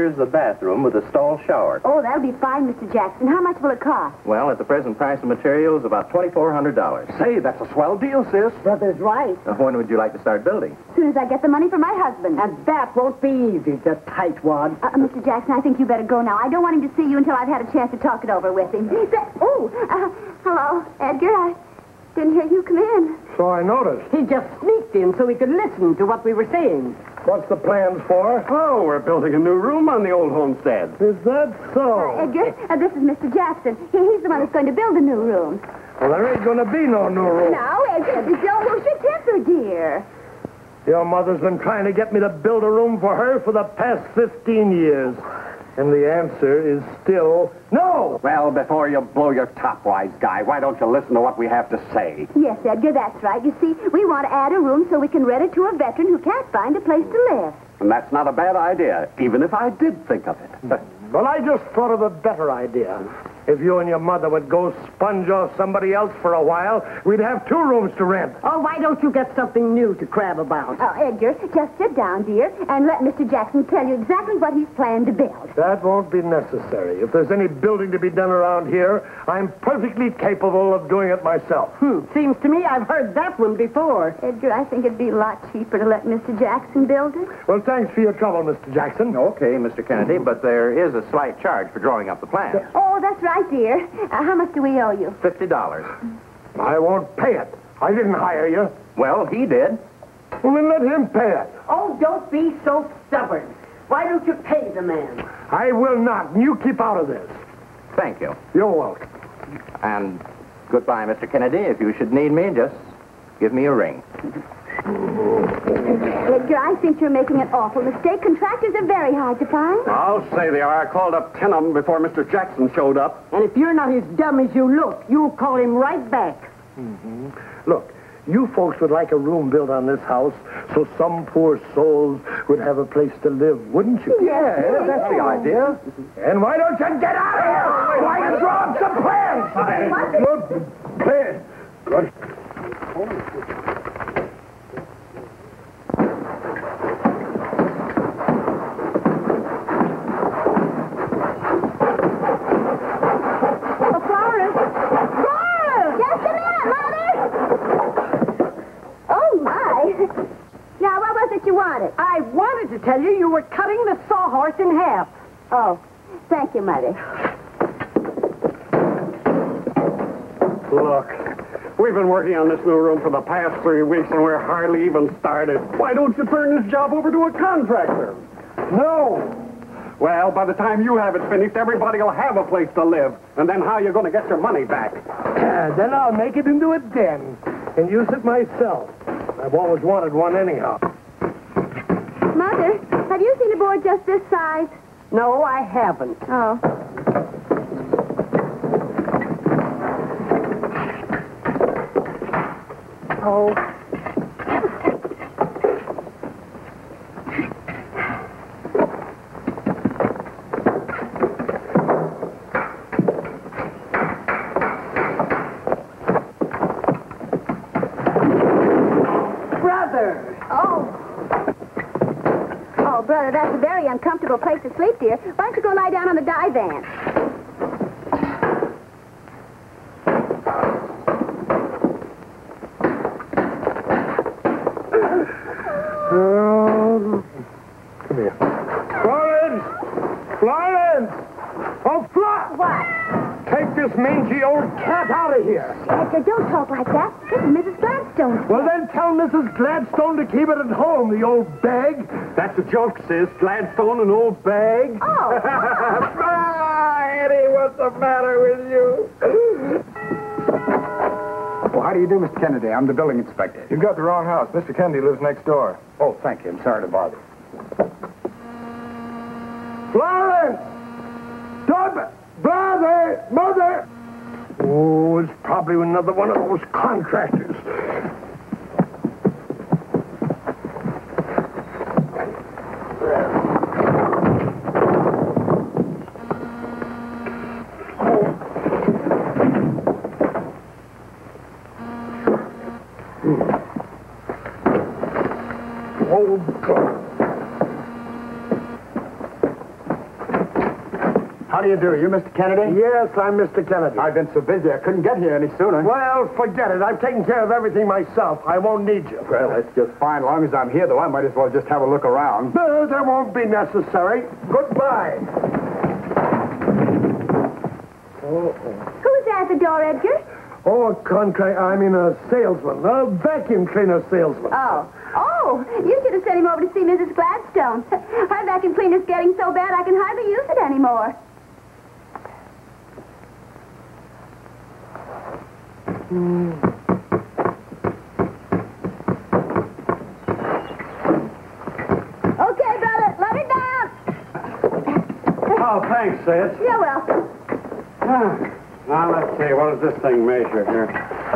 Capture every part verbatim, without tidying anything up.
Here's the bathroom with a stall shower. Oh, that'll be fine, Mister Jackson. How much will it cost? Well, at the present price of materials, about twenty-four hundred dollars. Say, that's a swell deal, sis. Brother's right. Now, when would you like to start building? As soon as I get the money from my husband. And that won't be easy, the tightwad. Uh, Mister Jackson, I think you better go now. I don't want him to see you until I've had a chance to talk it over with him. Oh, uh, hello, Edgar. I didn't hear you come in. So I noticed. He just sneaked in so he could listen to what we were saying. What's the plans for? Oh, we're building a new room on the old homestead. Is that so? Uh, Edgar, uh, this is Mister Jackson. He, he's the one that's going to build a new room. Well, there ain't going to be no new room. Now, Edgar, don't lose your temper, dear. Your mother's been trying to get me to build a room for her for the past fifteen years. And the answer is still no. Well, before you blow your top, wise guy, why don't you listen to what we have to say? Yes, Edgar, that's right. You see, we want to add a room so we can rent it to a veteran who can't find a place to live. And that's not a bad idea, even if I did think of it. Well, I just thought of a better idea. If you and your mother would go sponge off somebody else for a while, we'd have two rooms to rent. Oh, why don't you get something new to crab about? Oh, Edgar, just sit down, dear, and let Mister Jackson tell you exactly what he's planned to build. That won't be necessary. If there's any building to be done around here, I'm perfectly capable of doing it myself. Hmm, seems to me I've heard that one before. Edgar, I think it'd be a lot cheaper to let Mister Jackson build it. Well, thanks for your trouble, Mister Jackson. Okay, Mister Kennedy, but there is a slight charge for drawing up the plans. Oh, that's right, dear. Uh, how much do we owe you? Fifty dollars. I won't pay it. I didn't hire you. Well, he did. Well, then let him pay it. Oh, don't be so stubborn. Why don't you pay the man? I will not, and you keep out of this. Thank you. You're welcome. And goodbye, Mister Kennedy. If you should need me, just give me a ring. Edgar, I think you're making an awful mistake. Contractors are very hard to find. I'll say they are. I called up ten of them before Mister Jackson showed up. And if you're not as dumb as you look, you'll call him right back. Mm-hmm. Look, you folks would like a room built on this house so some poor souls would have a place to live, wouldn't you? Yeah, that's the idea. And why don't you get out of here? Why you draw up some plans? Good plan. Good. I wanted to tell you you were cutting the sawhorse in half. Oh, thank you, Mother. Look, we've been working on this new room for the past three weeks, and we're hardly even started. Why don't you turn this job over to a contractor? No. Well, by the time you have it finished, everybody will have a place to live. And then how are you going to get your money back? Uh, then I'll make it into a den and use it myself. I've always wanted one anyhow. Mother, have you seen a board just this size? No, I haven't. Oh. Oh. Brother! Oh. Oh, brother, that's a very uncomfortable place to sleep, dear. Why don't you go lie down on the divan? Oh, come here. Florence! Florence! Oh, Florence! What? Take this mangy old cat out of here. Edgar, don't talk like that. This is Missus Gladstone. Well, then tell Missus Gladstone to keep it at home, the old bag. That's a joke, sis. Gladstone, an old bag. Oh. Ah, Eddie, what's the matter with you? Well, how do you do, Mister Kennedy? I'm the building inspector. You've got the wrong house. Mister Kennedy lives next door. Oh, thank you. I'm sorry to bother. Florence! Stop! Brother! Mother! Oh, it's probably another one of those contractors. Oh, God. do you do? You Mister Kennedy? Yes, I'm Mister Kennedy. I've been so busy I couldn't get here any sooner. Well, forget it. I've taken care of everything myself. I won't need you. Well, that's just fine. As long as I'm here, though, I might as well just have a look around. No, that won't be necessary. Goodbye. Who's at the door, Edgar? Oh, a contract, I mean a salesman, a vacuum cleaner salesman. Oh. Oh, you should have sent him over to see Missus Gladstone. Her vacuum cleaner's getting so bad I can hardly use it anymore. Mm. Okay, brother, let it down. Oh, thanks, Sid. You're welcome. Now, let's see. What does this thing measure here?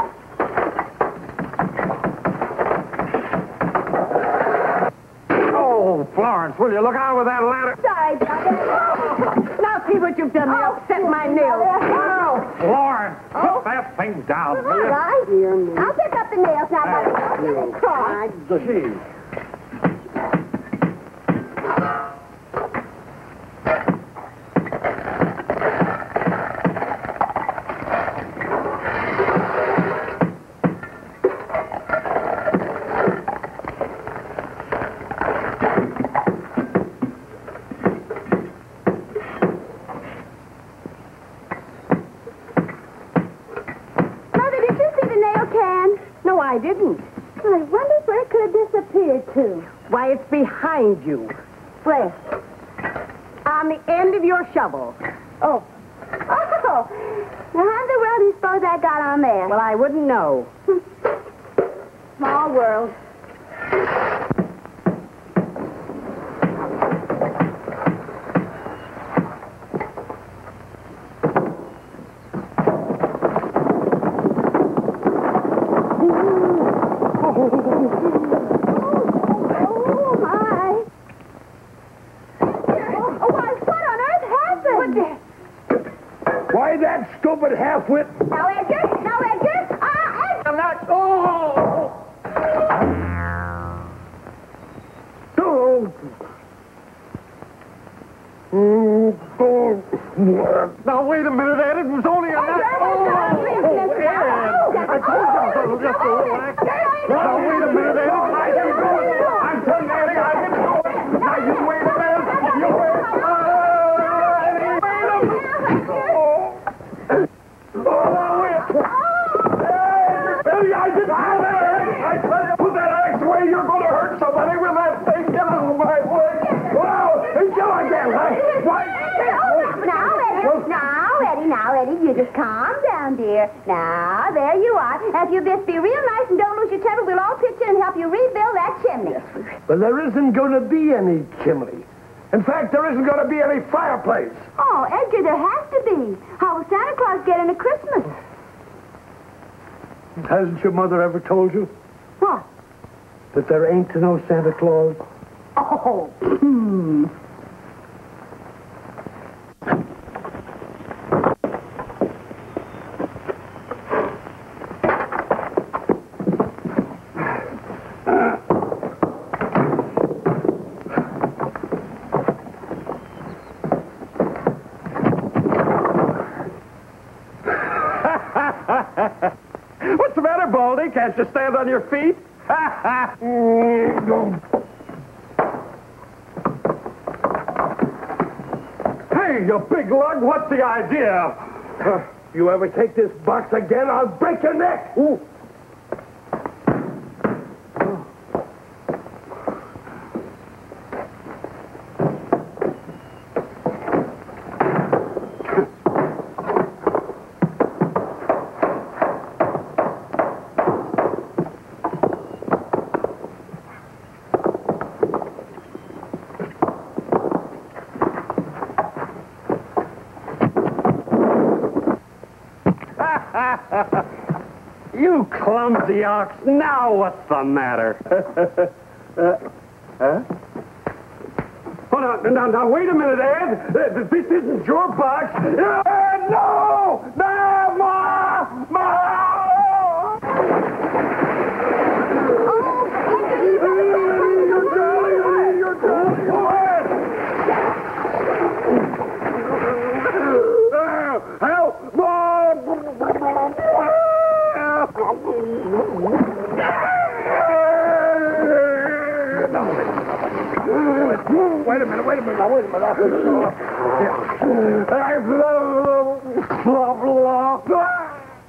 Oh, Florence, will you look out with that ladder? Sorry, brother. Now see what you've done. They upset my nails. Oh, Florence, put that thing down. All right. I'll pick up the nails now, brother. Don't get cross. Gee. Mother, did you see the nail can? No, I didn't. I wonder where it could have disappeared to. Why, it's behind you. Where? On the end of your shovel. Oh. Oh. Now, how in the world do you suppose I got on there? Well, I wouldn't know. Small world. Oh, my. Oh, why, what on earth happened? Why that stupid half-wit? Now, Edgar! Now, Edgar! Ah, Edgar! I'm not... Oh! Oh! Mm, oh. Now, wait a minute, Ed. It was only a... Oh, Oh, Ed! I told you I was going to just relax. Now, wait a minute, Ed. I can do it. I'm telling Eddie, I can do it. Now, you wait a minute. You wait. Oh, Eddie, wait a minute. Oh, now, wait. Eddie, I didn't do that. I tell you, put that axe away. You're going to hurt somebody with that thing. Get out of my way. Wow. And go again, huh? Why? Now, Eddie, now, Eddie, now, Eddie, you just calm down, dear. Now, there you are. If you just be real nice and don't lose your temper, we'll all pitch in and help you rebuild that chimney. But there isn't going to be any chimney. In fact, there isn't going to be any fireplace. Oh, Edgar, there has to be. How will Santa Claus get into Christmas? Hasn't your mother ever told you What? that there ain't no Santa Claus? Oh. What's the matter, Baldy? Can't you stand on your feet? Hey, you big lug, what's the idea? Uh, you ever take this box again, I'll break your neck. Ooh. You clumsy ox. Now what's the matter? uh, huh? Hold on. Now, now, wait a minute, Ed. Uh, This isn't your box. Uh, no! No! Ma! Ma! You're darling, you're darling. Wait a minute, wait a minute, now, wait a minute. Blah, blah, blah.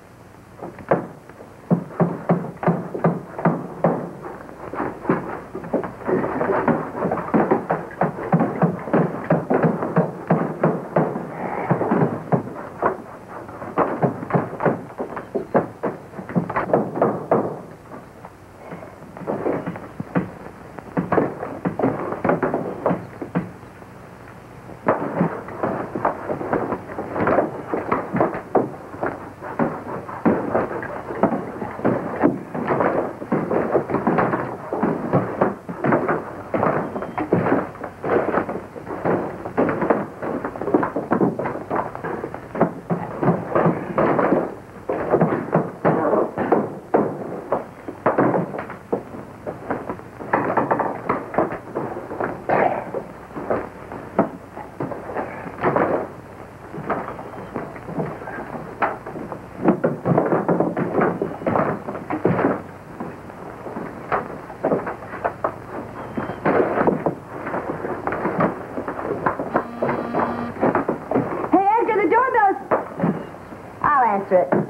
answer it.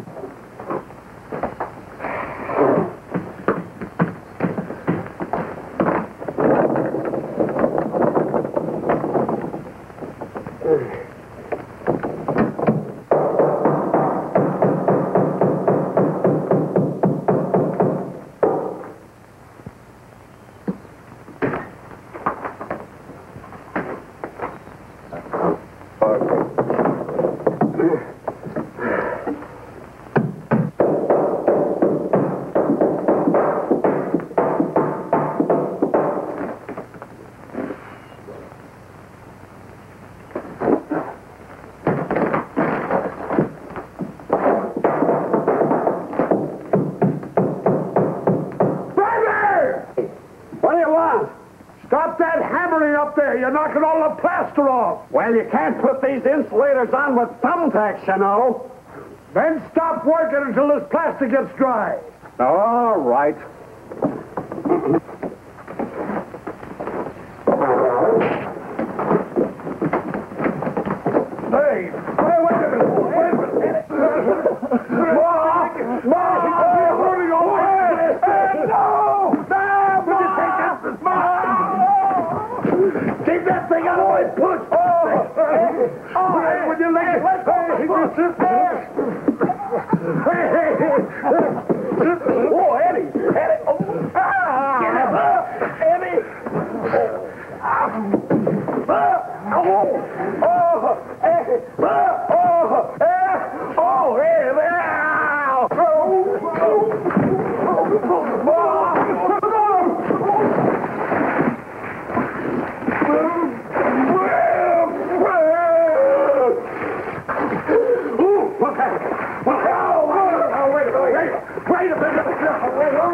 You're knocking all the plaster off. Well, you can't put these insulators on with thumbtacks, you know. Then stop working until this plaster gets dry. All right. Hey, wait, wait a minute. Wait a minute. Ma! Ma! I'm holding on. No! No! Would you take this? Ma! Keep that thing out of my push! Oh! Oh! Hey, would you let it? Let go! Sit there! Hey, hey! Oh, Eddie! Eddie! Oh! Ah! Get him up! Eddie! Oh! Oh! Oh! Hey! Oh! Oh! Oh! Hey! Oh! Wait a minute! Wait a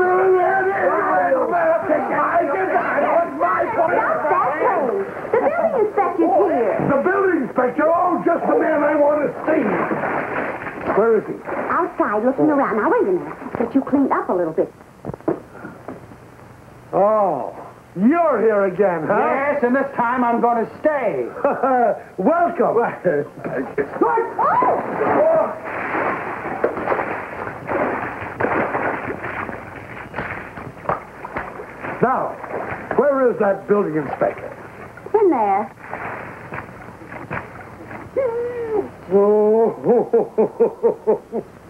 minute! The building inspector's here. The building inspector? Oh, just the man I want to see. Where is he? Outside, looking around. Now, wait a minute. But you cleaned up a little bit. Oh, you're here again, huh? Yes, and this time I'm going to stay. Welcome. Oh! Now, where is that building inspector? In there. Oh,